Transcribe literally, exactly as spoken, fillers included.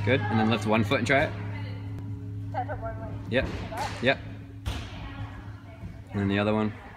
Good. And then lift one foot and try it. Tap it one way. Yep. Like that. Yep. And then the other one.